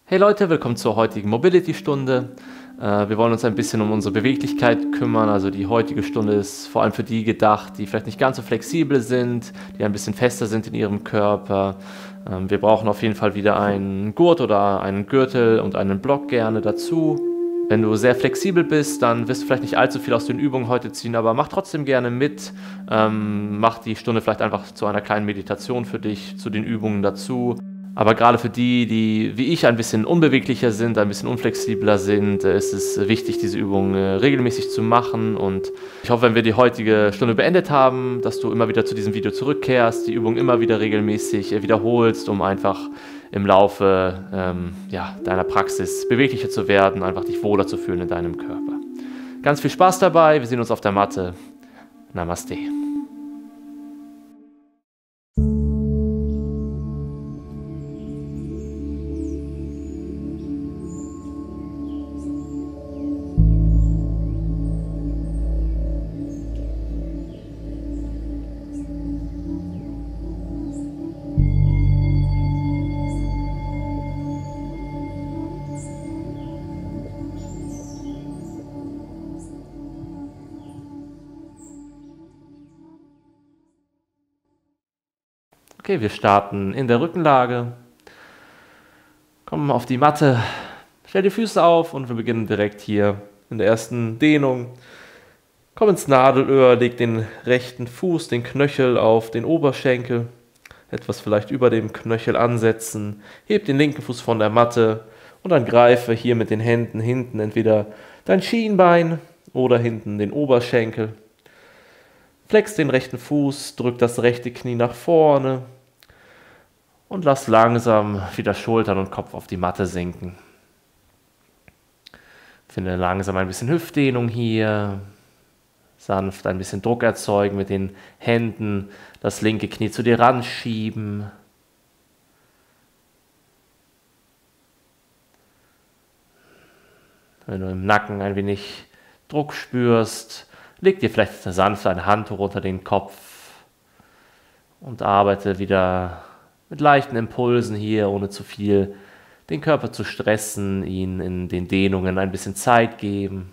Hey Leute, willkommen zur heutigen Mobility-Stunde. Wir wollen uns ein bisschen um unsere Beweglichkeit kümmern. Also die heutige Stunde ist vor allem für die gedacht, die vielleicht nicht ganz so flexibel sind, die ein bisschen fester sind in ihrem Körper. Wir brauchen auf jeden Fall wieder einen Gurt oder einen Gürtel und einen Block gerne dazu. Wenn du sehr flexibel bist, dann wirst du vielleicht nicht allzu viel aus den Übungen heute ziehen, aber mach trotzdem gerne mit. Mach die Stunde vielleicht einfach zu einer kleinen Meditation für dich, zu den Übungen dazu. Aber gerade für die, die wie ich ein bisschen unbeweglicher sind, ein bisschen unflexibler sind, ist es wichtig, diese Übungen regelmäßig zu machen. Und ich hoffe, wenn wir die heutige Stunde beendet haben, dass du immer wieder zu diesem Video zurückkehrst, die Übung immer wieder regelmäßig wiederholst, um einfach im Laufe deiner Praxis beweglicher zu werden, einfach dich wohler zu fühlen in deinem Körper. Ganz viel Spaß dabei, wir sehen uns auf der Matte. Namaste. Okay, wir starten in der Rückenlage, kommen auf die Matte, stell die Füße auf und wir beginnen direkt hier in der ersten Dehnung. Komm ins Nadelöhr, leg den rechten Fuß, den Knöchel auf den Oberschenkel, etwas vielleicht über dem Knöchel ansetzen, heb den linken Fuß von der Matte und dann greife hier mit den Händen hinten entweder dein Schienbein oder hinten den Oberschenkel. Flex den rechten Fuß, drück das rechte Knie nach vorne und lass langsam wieder Schultern und Kopf auf die Matte sinken. Finde langsam ein bisschen Hüftdehnung hier. Sanft ein bisschen Druck erzeugen mit den Händen, das linke Knie zu dir ranschieben. Wenn du im Nacken ein wenig Druck spürst, leg dir vielleicht sanft ein Handtuch unter den Kopf und arbeite wieder mit leichten Impulsen hier, ohne zu viel den Körper zu stressen, ihn in den Dehnungen ein bisschen Zeit geben.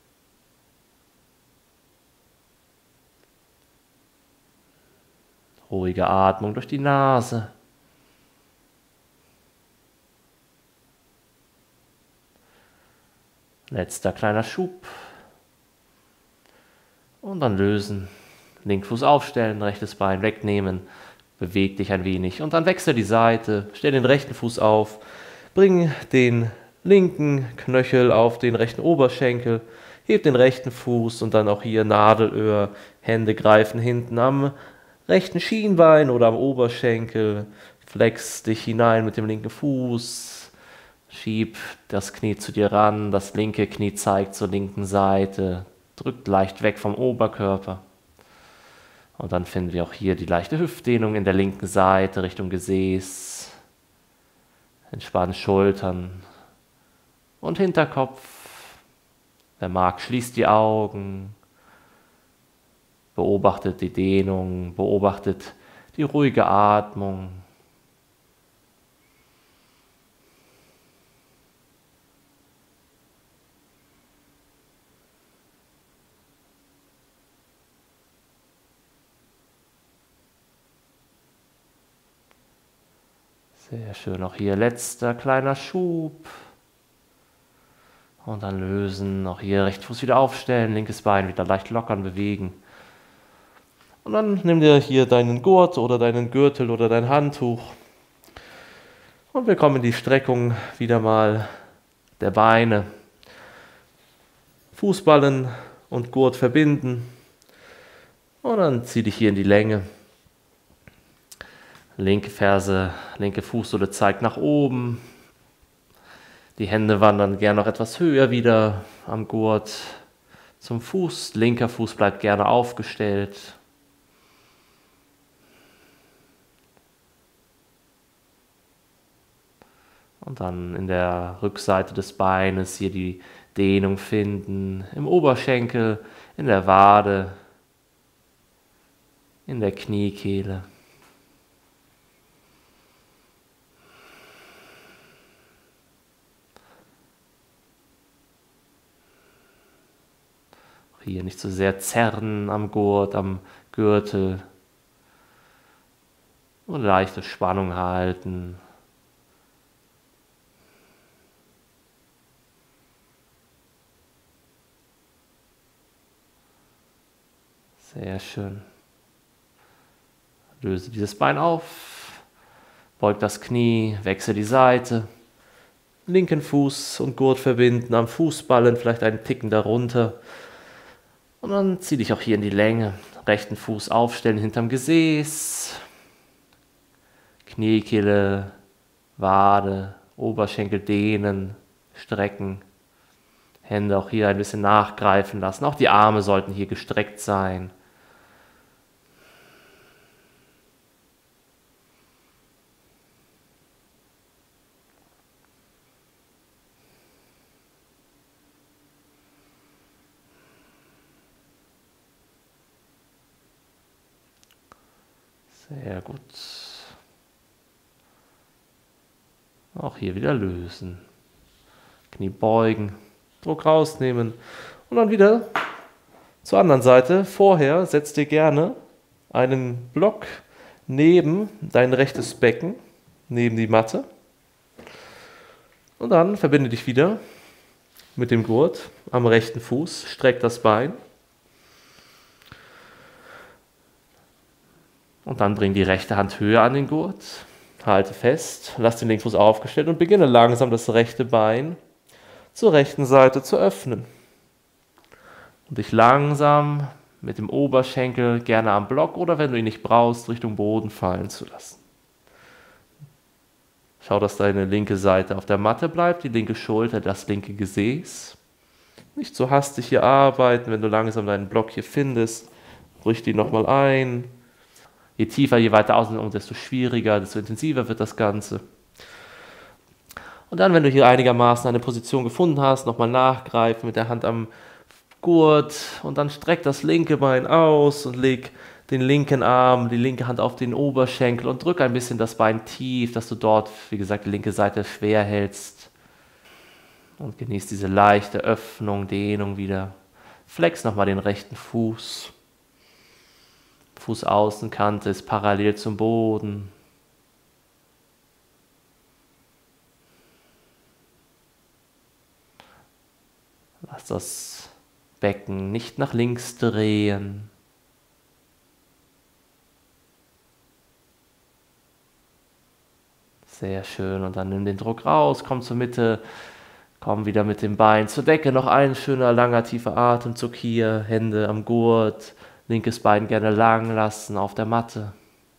Ruhige Atmung durch die Nase. Letzter kleiner Schub. Und dann lösen. Linken Fuß aufstellen, rechtes Bein wegnehmen. Beweg dich ein wenig und dann wechsle die Seite. Stell den rechten Fuß auf. Bring den linken Knöchel auf den rechten Oberschenkel. Heb den rechten Fuß und dann auch hier Nadelöhr. Hände greifen hinten am rechten Schienbein oder am Oberschenkel. Flex dich hinein mit dem linken Fuß. Schieb das Knie zu dir ran. Das linke Knie zeigt zur linken Seite. Drückt leicht weg vom Oberkörper. Und dann finden wir auch hier die leichte Hüftdehnung in der linken Seite Richtung Gesäß. Entspann Schultern und Hinterkopf. Wer mag, schließt die Augen. Beobachtet die Dehnung, beobachtet die ruhige Atmung. Sehr schön, auch hier letzter kleiner Schub. Und dann lösen, auch hier rechten Fuß wieder aufstellen, linkes Bein wieder leicht lockern, bewegen. Und dann nimm dir hier deinen Gurt oder deinen Gürtel oder dein Handtuch. Und wir kommen in die Streckung wieder mal der Beine. Fußballen und Gurt verbinden. Und dann zieh dich hier in die Länge. Linke Ferse, linke Fußsohle zeigt nach oben. Die Hände wandern gern noch etwas höher wieder am Gurt zum Fuß. Linker Fuß bleibt gerne aufgestellt. Und dann in der Rückseite des Beines hier die Dehnung finden. Im Oberschenkel, in der Wade, in der Kniekehle. Hier nicht so sehr zerren am Gurt, am Gürtel. Und leichte Spannung halten. Sehr schön. Löse dieses Bein auf, beug das Knie, wechsle die Seite. Linken Fuß und Gurt verbinden, am Fußballen vielleicht einen Ticken darunter. Und dann zieh dich auch hier in die Länge. Rechten Fuß aufstellen hinterm Gesäß. Kniekehle, Wade, Oberschenkel dehnen, strecken. Hände auch hier ein bisschen nachgreifen lassen. Auch die Arme sollten hier gestreckt sein. Sehr gut. Auch hier wieder lösen. Knie beugen, Druck rausnehmen und dann wieder zur anderen Seite. Vorher setz dir gerne einen Block neben dein rechtes Becken, neben die Matte. Und dann verbinde dich wieder mit dem Gurt am rechten Fuß, streck das Bein. Und dann bring die rechte Hand höher an den Gurt, halte fest, lass den linken Fuß aufgestellt und beginne langsam das rechte Bein zur rechten Seite zu öffnen. Und dich langsam mit dem Oberschenkel gerne am Block oder wenn du ihn nicht brauchst, Richtung Boden fallen zu lassen. Schau, dass deine linke Seite auf der Matte bleibt, die linke Schulter, das linke Gesäß. Nicht so hastig hier arbeiten, wenn du langsam deinen Block hier findest, brich die nochmal ein. Je tiefer, je weiter außen, desto schwieriger, desto intensiver wird das Ganze. Und dann, wenn du hier einigermaßen eine Position gefunden hast, nochmal nachgreifen mit der Hand am Gurt und dann streck das linke Bein aus und leg den linken Arm, die linke Hand auf den Oberschenkel und drück ein bisschen das Bein tief, dass du dort, wie gesagt, die linke Seite schwer hältst. Und genieß diese leichte Öffnung, Dehnung wieder. Flex nochmal den rechten Fuß. Fußaußenkante ist parallel zum Boden. Lass das Becken nicht nach links drehen. Sehr schön. Und dann nimm den Druck raus, komm zur Mitte, komm wieder mit dem Bein zur Decke. Noch ein schöner, langer, tiefer Atemzug hier. Hände am Gurt. Linkes Bein gerne lang lassen auf der Matte.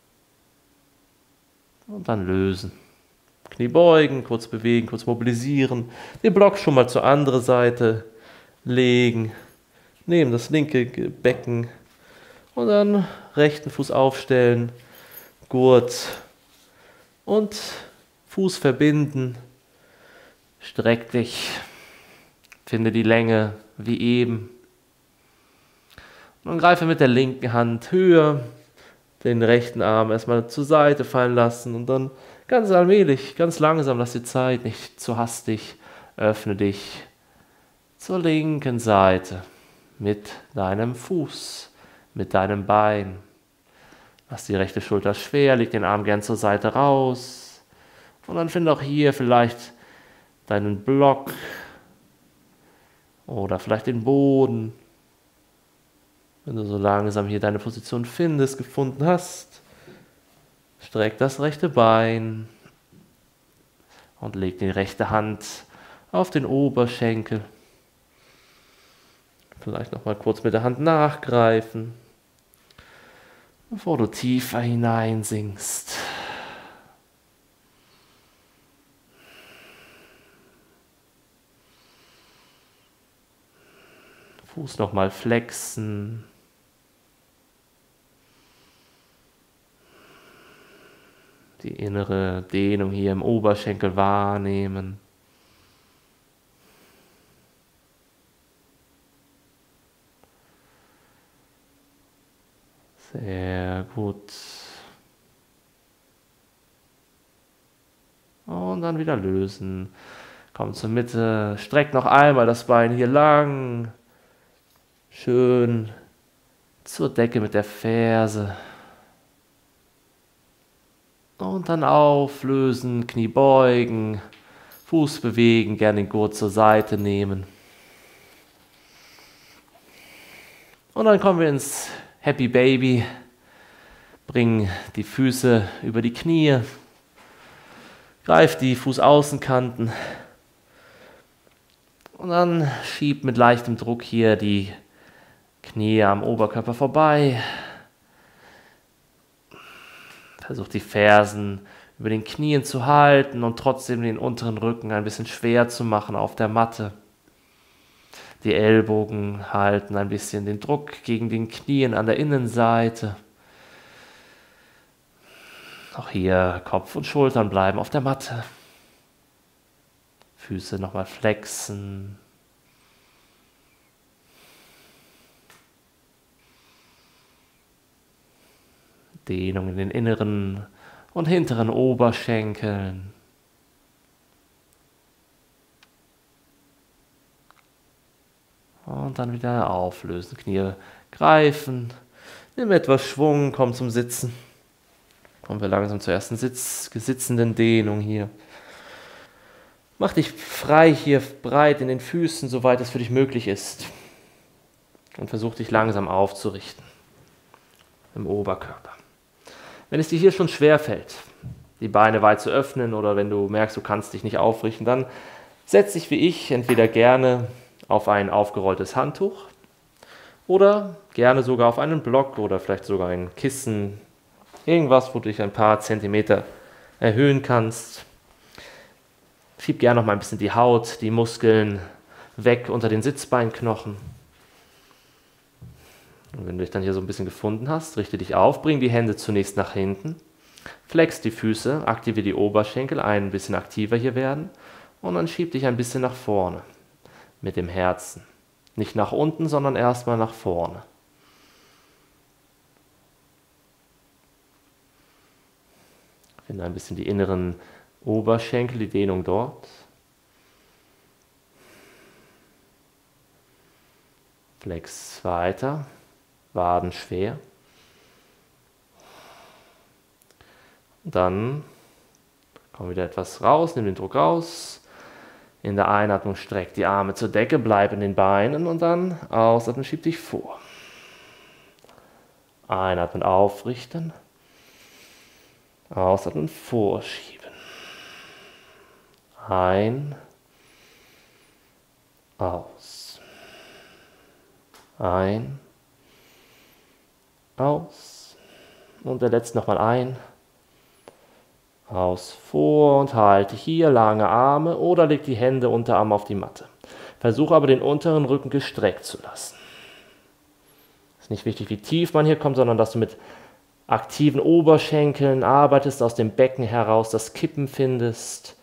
Und dann lösen. Knie beugen, kurz bewegen, kurz mobilisieren. Den Block schon mal zur anderen Seite legen. Nehmen das linke Becken. Und dann rechten Fuß aufstellen. Gurt. Und Fuß verbinden. Streck dich. Finde die Länge wie eben. Und greife mit der linken Hand höher, den rechten Arm erstmal zur Seite fallen lassen und dann ganz allmählich, ganz langsam, lass die Zeit nicht zu hastig, öffne dich zur linken Seite mit deinem Fuß, mit deinem Bein. Lass die rechte Schulter schwer, leg den Arm gern zur Seite raus und dann finde auch hier vielleicht deinen Block oder vielleicht den Boden. Wenn du so langsam hier deine Position findest, gefunden hast, streck das rechte Bein und leg die rechte Hand auf den Oberschenkel. Vielleicht nochmal kurz mit der Hand nachgreifen, bevor du tiefer hineinsinkst. Fuß nochmal flexen. Die innere Dehnung hier im Oberschenkel wahrnehmen. Sehr gut. Und dann wieder lösen. Komm zur Mitte. Streck noch einmal das Bein hier lang. Schön zur Decke mit der Ferse. Und dann auflösen, Knie beugen, Fuß bewegen, gerne den Gurt zur Seite nehmen. Und dann kommen wir ins Happy Baby, bringen die Füße über die Knie, greif die Fußaußenkanten und dann schieb mit leichtem Druck hier die Knie am Oberkörper vorbei. Versuch die Fersen über den Knien zu halten und trotzdem den unteren Rücken ein bisschen schwer zu machen auf der Matte. Die Ellbogen halten ein bisschen den Druck gegen den Knien an der Innenseite. Auch hier Kopf und Schultern bleiben auf der Matte. Füße nochmal flexen. Dehnung in den inneren und hinteren Oberschenkeln. Und dann wieder auflösen, Knie greifen, nimm etwas Schwung, komm zum Sitzen. Kommen wir langsam zur ersten sitzenden Dehnung hier. Mach dich frei hier, breit in den Füßen, soweit es für dich möglich ist. Und versuch dich langsam aufzurichten im Oberkörper. Wenn es dir hier schon schwer fällt, die Beine weit zu öffnen oder wenn du merkst, du kannst dich nicht aufrichten, dann setz dich wie ich entweder gerne auf ein aufgerolltes Handtuch oder gerne sogar auf einen Block oder vielleicht sogar ein Kissen. Irgendwas, wo du dich ein paar Zentimeter erhöhen kannst. Schieb gerne noch mal ein bisschen die Haut, die Muskeln weg unter den Sitzbeinknochen. Und wenn du dich dann hier so ein bisschen gefunden hast, richte dich auf, bring die Hände zunächst nach hinten, flex die Füße, aktiviere die Oberschenkel, ein bisschen aktiver hier werden und dann schieb dich ein bisschen nach vorne mit dem Herzen. Nicht nach unten, sondern erstmal nach vorne. Finde ein bisschen die inneren Oberschenkel, die Dehnung dort. Flex weiter, Waden schwer. Und dann komm wieder etwas raus, nimm den Druck raus. In der Einatmung streck die Arme zur Decke, bleib in den Beinen und dann ausatmen, schieb dich vor. Einatmen, aufrichten. Ausatmen, vorschieben. Ein, aus. Ein, aus. Und der letzte nochmal ein. Aus, vor und halte hier lange Arme oder leg die Hände Unterarm auf die Matte. Versuche aber den unteren Rücken gestreckt zu lassen. Es ist nicht wichtig, wie tief man hier kommt, sondern dass du mit aktiven Oberschenkeln arbeitest, aus dem Becken heraus das Kippen findest.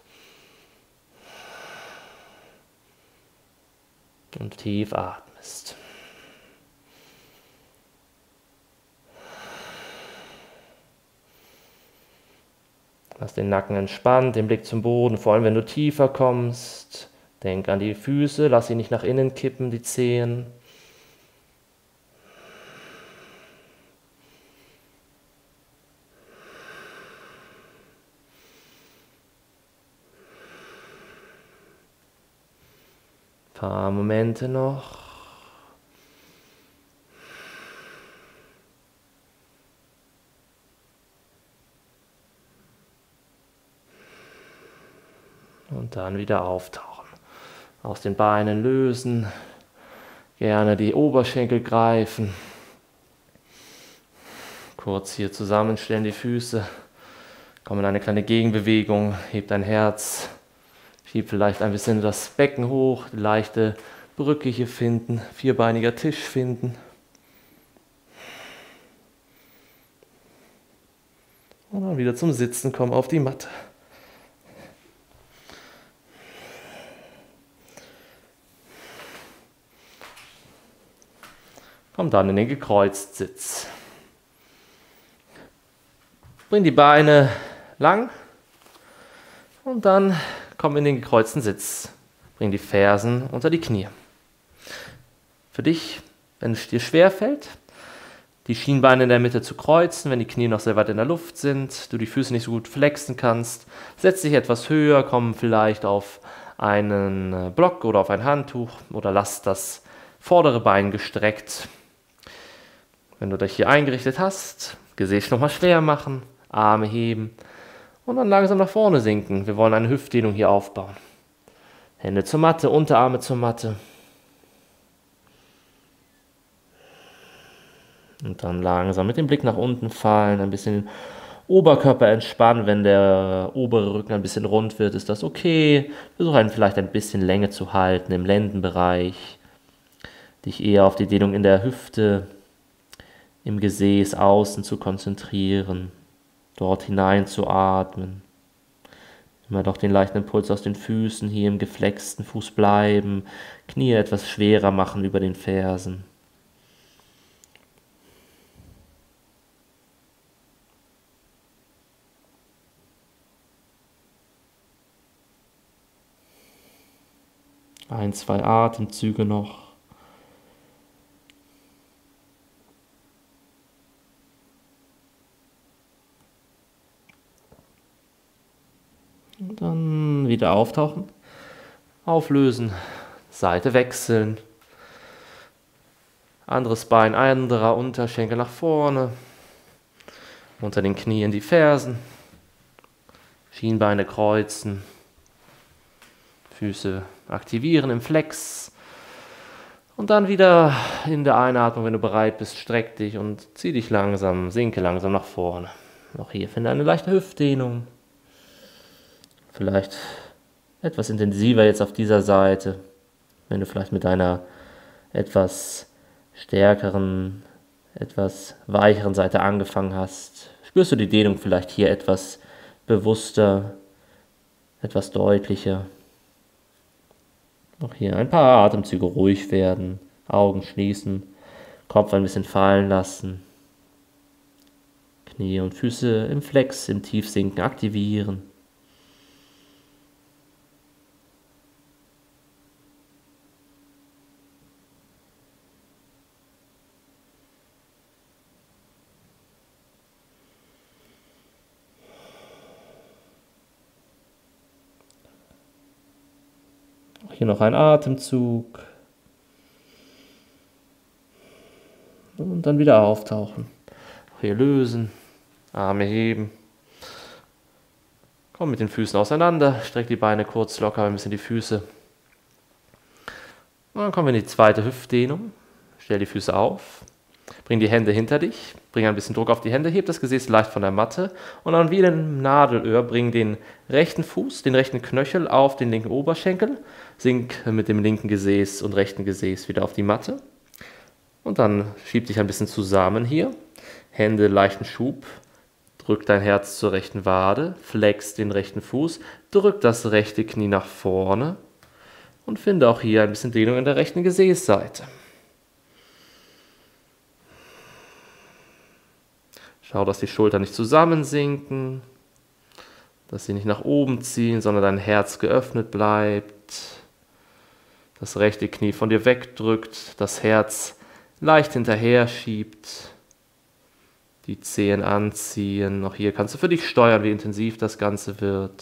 Und tief atmest. Lass den Nacken entspannt, den Blick zum Boden, vor allem wenn du tiefer kommst. Denk an die Füße, lass sie nicht nach innen kippen, die Zehen. Ein paar Momente noch. Und dann wieder auftauchen. Aus den Beinen lösen. Gerne die Oberschenkel greifen. Kurz hier zusammenstellen die Füße. Komm in eine kleine Gegenbewegung. Heb dein Herz. Schieb vielleicht ein bisschen das Becken hoch. Die leichte Brücke hier finden. Vierbeiniger Tisch finden. Und dann wieder zum Sitzen kommen auf die Matte. Komm dann in den Gekreuztsitz. Bring die Beine lang und dann komm in den gekreuzten Sitz. Bring die Fersen unter die Knie. Für dich Wenn es dir schwerfällt, die Schienbeine in der Mitte zu kreuzen, wenn die Knie noch sehr weit in der Luft sind, du die Füße nicht so gut flexen kannst, setz dich etwas höher, komm vielleicht auf einen Block oder auf ein Handtuch oder lass das vordere Bein gestreckt. Wenn du dich hier eingerichtet hast, Gesäß nochmal schwer machen, Arme heben und dann langsam nach vorne sinken. Wir wollen eine Hüftdehnung hier aufbauen. Hände zur Matte, Unterarme zur Matte. Und dann langsam mit dem Blick nach unten fallen, ein bisschen den Oberkörper entspannen. Wenn der obere Rücken ein bisschen rund wird, ist das okay. Versuche vielleicht ein bisschen Länge zu halten im Lendenbereich. Dich eher auf die Dehnung in der Hüfte, im Gesäß außen zu konzentrieren. Dort hinein zu atmen. Immer doch den leichten Impuls aus den Füßen, hier im geflexten Fuß bleiben. Knie etwas schwerer machen über den Fersen. Ein, zwei Atemzüge noch. Und dann wieder auftauchen, auflösen, Seite wechseln, anderes Bein, anderer Unterschenkel nach vorne, unter den Knien die Fersen, Schienbeine kreuzen, Füße aktivieren im Flex und dann wieder in der Einatmung, wenn du bereit bist, streck dich und zieh dich langsam, sinke langsam nach vorne. Auch hier finde eine leichte Hüftdehnung. Vielleicht etwas intensiver jetzt auf dieser Seite, wenn du vielleicht mit deiner etwas stärkeren, etwas weicheren Seite angefangen hast. Spürst du die Dehnung vielleicht hier etwas bewusster, etwas deutlicher. Auch hier ein paar Atemzüge ruhig werden, Augen schließen, Kopf ein bisschen fallen lassen, Knie und Füße im Flex, im Tiefsinken aktivieren. Hier noch ein Atemzug. Und dann wieder auftauchen. Hier lösen. Arme heben. Komm mit den Füßen auseinander. Streck die Beine kurz locker, ein bisschen die Füße. Und dann kommen wir in die zweite Hüftdehnung. Stell die Füße auf. Bring die Hände hinter dich. Bring ein bisschen Druck auf die Hände. Heb das Gesäß leicht von der Matte. Und dann wie ein Nadelöhr. Bring den rechten Fuß, den rechten Knöchel auf den linken Oberschenkel. Sink mit dem linken Gesäß und rechten Gesäß wieder auf die Matte. Und dann schieb dich ein bisschen zusammen hier. Hände leichten Schub. Drück dein Herz zur rechten Wade. Flex den rechten Fuß. Drück das rechte Knie nach vorne. Und finde auch hier ein bisschen Dehnung in der rechten Gesäßseite. Schau, dass die Schultern nicht zusammensinken, dass sie nicht nach oben ziehen, sondern dein Herz geöffnet bleibt. Das rechte Knie von dir wegdrückt, das Herz leicht hinterher schiebt, die Zehen anziehen. Auch hier kannst du für dich steuern, wie intensiv das Ganze wird.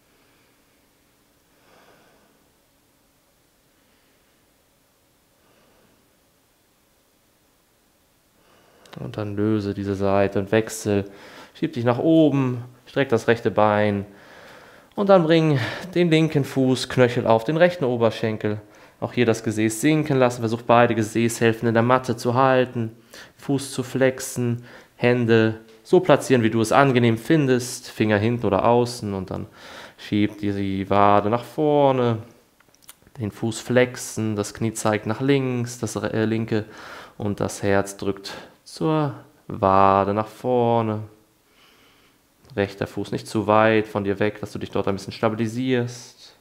Und dann löse diese Seite und wechsel. Schieb dich nach oben, streck das rechte Bein. Und dann bring den linken Fuß, Knöchel auf den rechten Oberschenkel. Auch hier das Gesäß sinken lassen. Versuch beide Gesäßhälften in der Matte zu halten. Fuß zu flexen. Hände so platzieren, wie du es angenehm findest. Finger hinten oder außen. Und dann schieb die Wade nach vorne. Den Fuß flexen. Das Knie zeigt nach links, das linke. Und das Herz drückt zur Wade nach vorne. Rechter Fuß nicht zu weit von dir weg, dass du dich dort ein bisschen stabilisierst.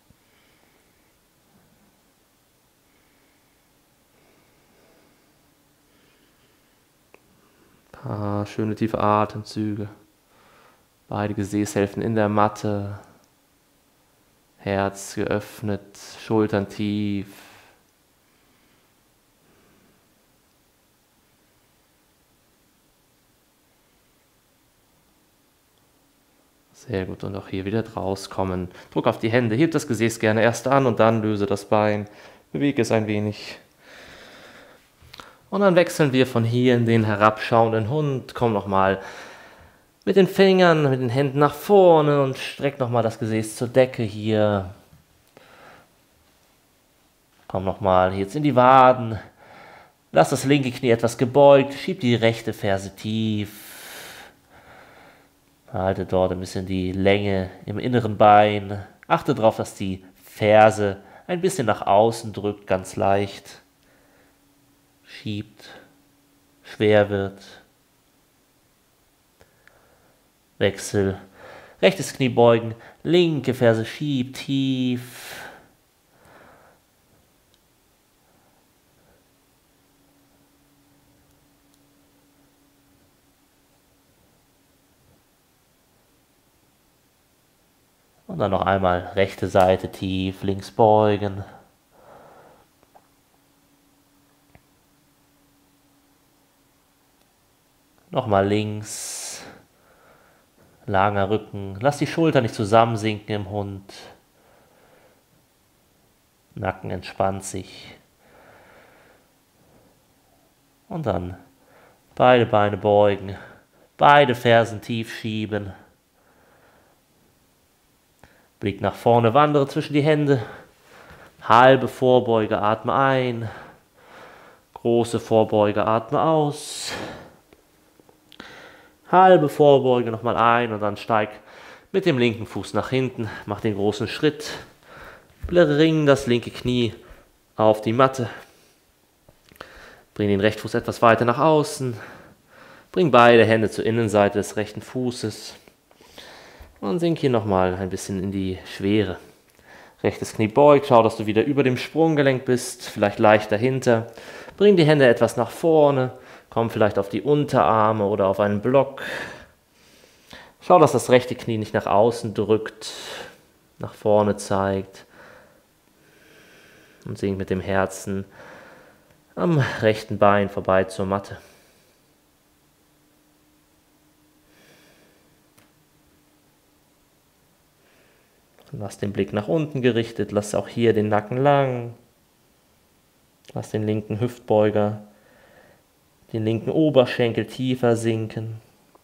Ein paar schöne tiefe Atemzüge. Beide Gesäßhälften in der Matte. Herz geöffnet, Schultern tief. Sehr gut. Und auch hier wieder draus kommen. Druck auf die Hände. Heb das Gesäß gerne erst an und dann löse das Bein. Bewege es ein wenig. Und dann wechseln wir von hier in den herabschauenden Hund. Komm nochmal mit den Fingern, mit den Händen nach vorne und streck nochmal das Gesäß zur Decke hier. Komm nochmal jetzt in die Waden. Lass das linke Knie etwas gebeugt. Schieb die rechte Ferse tief. Halte dort ein bisschen die Länge im inneren Bein. Achte darauf, dass die Ferse ein bisschen nach außen drückt, ganz leicht. Schiebt, schwer wird. Wechsel. Rechtes Knie beugen, linke Ferse schiebt tief. Und dann noch einmal rechte Seite tief, links beugen. Nochmal links. Langer Rücken. Lass die Schulter nicht zusammensinken im Hund. Nacken entspannt sich. Und dann beide Beine beugen. Beide Fersen tief schieben. Blick nach vorne, wandere zwischen die Hände. Halbe Vorbeuge, atme ein. Große Vorbeuge, atme aus. Halbe Vorbeuge nochmal ein und dann steig mit dem linken Fuß nach hinten. Mach den großen Schritt. Bring das linke Knie auf die Matte. Bring den rechten Fuß etwas weiter nach außen. Bring beide Hände zur Innenseite des rechten Fußes. Und sink hier nochmal ein bisschen in die Schwere. Rechtes Knie beugt, schau, dass du wieder über dem Sprunggelenk bist, vielleicht leicht dahinter. Bring die Hände etwas nach vorne, komm vielleicht auf die Unterarme oder auf einen Block. Schau, dass das rechte Knie nicht nach außen drückt, nach vorne zeigt. Und sink mit dem Herzen am rechten Bein vorbei zur Matte. Lass den Blick nach unten gerichtet, lass auch hier den Nacken lang. Lass den linken Hüftbeuger, den linken Oberschenkel tiefer sinken.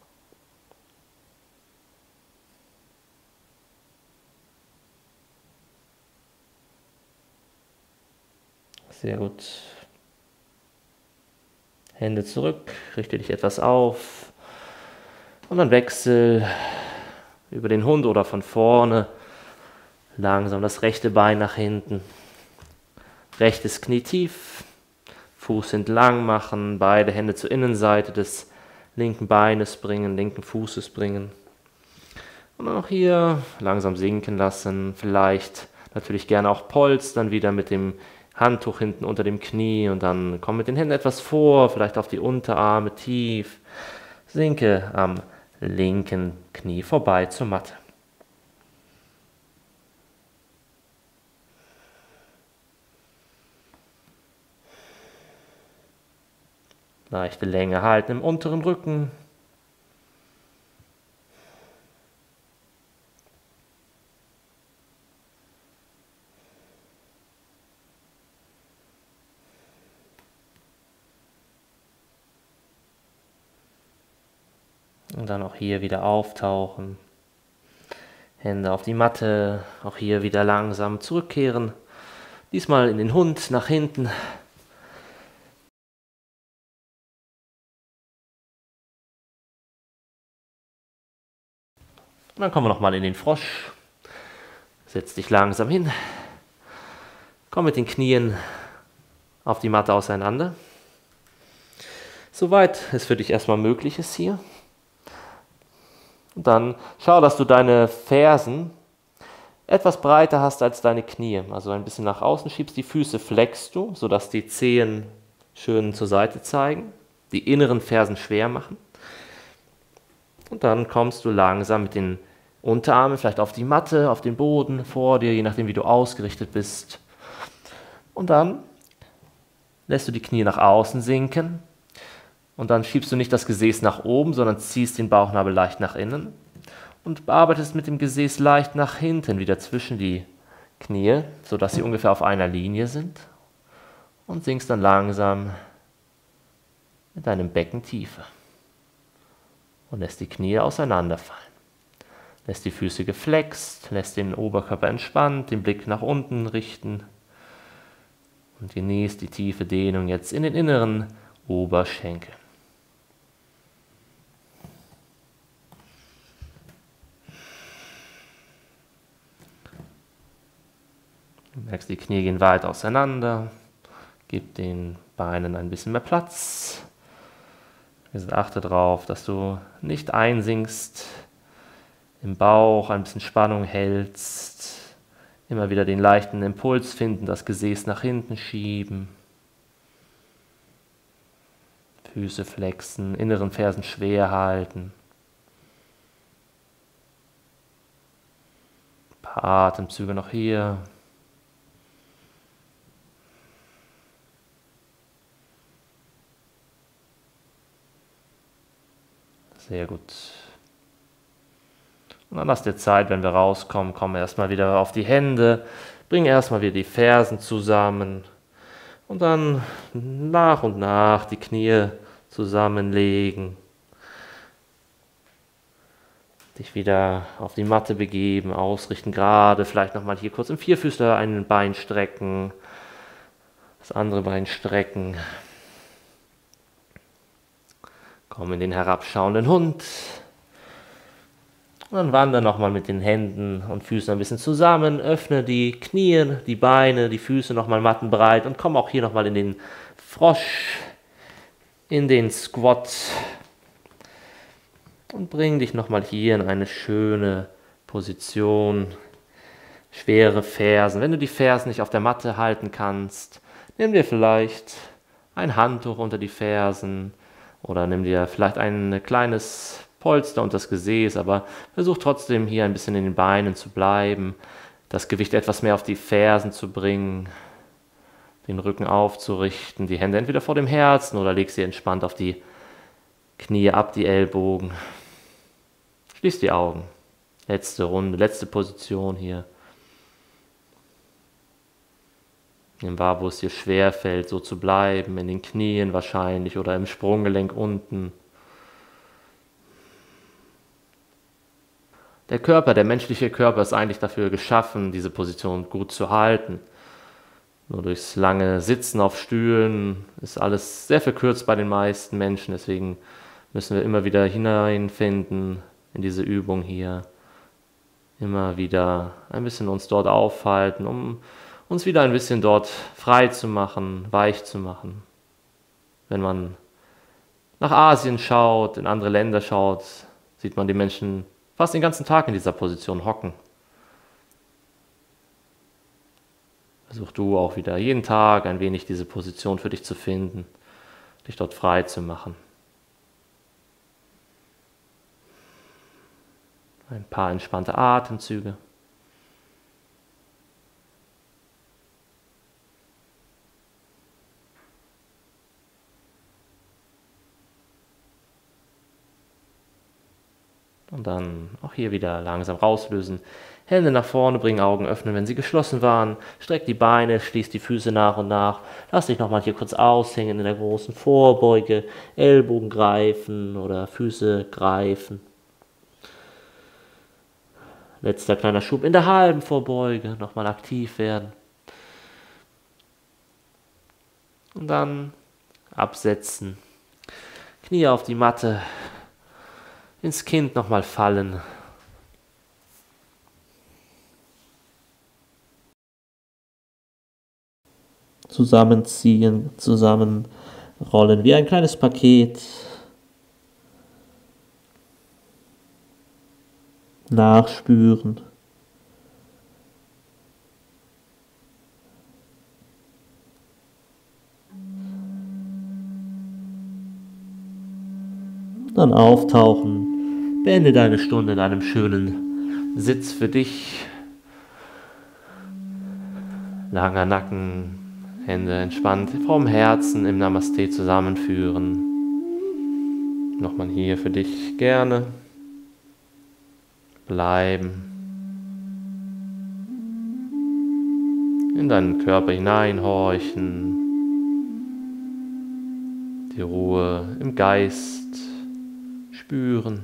Sehr gut. Hände zurück, richte dich etwas auf. Und dann wechsel über den Hund oder von vorne. Langsam das rechte Bein nach hinten. Rechtes Knie tief. Fuß entlang machen. Beide Hände zur Innenseite des linken Beines bringen, linken Fußes bringen. Und dann auch hier langsam sinken lassen. Vielleicht natürlich gerne auch polstern, wieder mit dem Handtuch hinten unter dem Knie. Und dann komm mit den Händen etwas vor, vielleicht auf die Unterarme tief. Sinke am linken Knie vorbei zur Matte. Leichte Länge halten im unteren Rücken. Und dann auch hier wieder auftauchen. Hände auf die Matte. Auch hier wieder langsam zurückkehren. Diesmal in den Hund nach hinten. Und dann kommen wir nochmal in den Frosch. Setz dich langsam hin. Komm mit den Knien auf die Matte auseinander. Soweit es für dich erstmal möglich ist hier. Und dann schau, dass du deine Fersen etwas breiter hast als deine Knie. Also ein bisschen nach außen schiebst, die Füße flexst du, sodass die Zehen schön zur Seite zeigen, die inneren Fersen schwer machen. Und dann kommst du langsam mit den Unterarmen vielleicht auf die Matte, auf den Boden vor dir, je nachdem wie du ausgerichtet bist. Und dann lässt du die Knie nach außen sinken. Und dann schiebst du nicht das Gesäß nach oben, sondern ziehst den Bauchnabel leicht nach innen. und bearbeitest mit dem Gesäß leicht nach hinten, wieder zwischen die Knie, sodass sie ungefähr auf einer Linie sind, und sinkst dann langsam mit deinem Becken tiefer und lässt die Knie auseinanderfallen. Lässt die Füße geflext, lässt den Oberkörper entspannt, den Blick nach unten richten und genießt die tiefe Dehnung jetzt in den inneren Oberschenkel. Du merkst, die Knie gehen weit auseinander, gib den Beinen ein bisschen mehr Platz. Achte darauf, dass du nicht einsinkst, im Bauch ein bisschen Spannung hältst, immer wieder den leichten Impuls finden, das Gesäß nach hinten schieben, Füße flexen, inneren Fersen schwer halten. Ein paar Atemzüge noch hier. Sehr gut. Und dann lass dir Zeit, wenn wir rauskommen, komm erstmal wieder auf die Hände, bring erstmal wieder die Fersen zusammen und dann nach und nach die Knie zusammenlegen. Dich wieder auf die Matte begeben, ausrichten, gerade, vielleicht nochmal hier kurz im Vierfüßler ein Bein strecken, das andere Bein strecken. Komm in den herabschauenden Hund. Und dann wandere nochmal mit den Händen und Füßen ein bisschen zusammen. Öffne die Knie, die Beine, die Füße nochmal mattenbreit und komm auch hier nochmal in den Frosch, in den Squat. Und bring dich nochmal hier in eine schöne Position. Schwere Fersen. Wenn du die Fersen nicht auf der Matte halten kannst, nimm dir vielleicht ein Handtuch unter die Fersen oder nimm dir vielleicht ein kleines Polster und das Gesäß, aber versuch trotzdem hier ein bisschen in den Beinen zu bleiben, das Gewicht etwas mehr auf die Fersen zu bringen, den Rücken aufzurichten, die Hände entweder vor dem Herzen oder leg sie entspannt auf die Knie ab, die Ellbogen. Schließ die Augen. Letzte Runde, letzte Position hier. Nimm wahr, wo es dir schwerfällt, so zu bleiben, in den Knien wahrscheinlich oder im Sprunggelenk unten. Der menschliche Körper ist eigentlich dafür geschaffen, diese Position gut zu halten. Nur durchs lange Sitzen auf Stühlen ist alles sehr verkürzt bei den meisten Menschen. Deswegen müssen wir immer wieder hineinfinden in diese Übung hier. Immer wieder ein bisschen uns dort aufhalten, um uns wieder ein bisschen dort frei zu machen, weich zu machen. Wenn man nach Asien schaut, in andere Länder schaut, sieht man die Menschen fast den ganzen Tag in dieser Position hocken. Versuch du auch wieder jeden Tag ein wenig diese Position für dich zu finden, dich dort frei zu machen. Ein paar entspannte Atemzüge. Und dann auch hier wieder langsam rauslösen. Hände nach vorne bringen, Augen öffnen, wenn sie geschlossen waren. Streck die Beine, schließ die Füße nach und nach. Lass dich nochmal hier kurz aushängen in der großen Vorbeuge. Ellbogen greifen oder Füße greifen. Letzter kleiner Schub in der halben Vorbeuge. Nochmal aktiv werden. Und dann absetzen. Knie auf die Matte. Ins Kind nochmal fallen. Zusammenziehen, zusammenrollen wie ein kleines Paket. Nachspüren. Dann auftauchen. Beende deine Stunde in einem schönen Sitz für dich. Langer Nacken, Hände entspannt vom Herzen im Namaste zusammenführen. Nochmal hier für dich gerne. bleiben. In deinen Körper hineinhorchen. Die Ruhe im Geist spüren.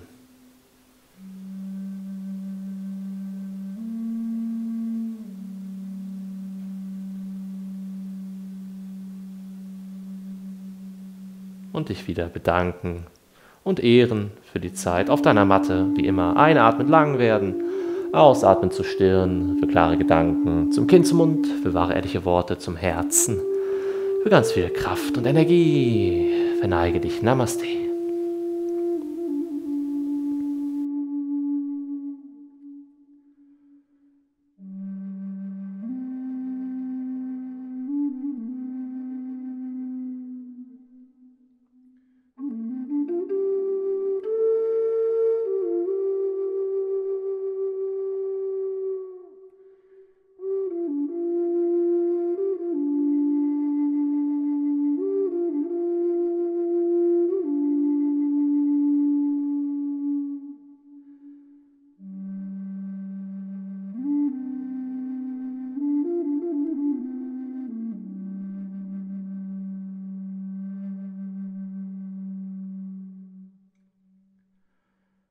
Und dich wieder bedanken und ehren für die Zeit auf deiner Matte. Wie immer, einatmen, lang werden, ausatmen zur Stirn, für klare Gedanken, zum Kinn, zum Mund, für wahre, ehrliche Worte, zum Herzen, für ganz viel Kraft und Energie. Verneige dich. Namaste.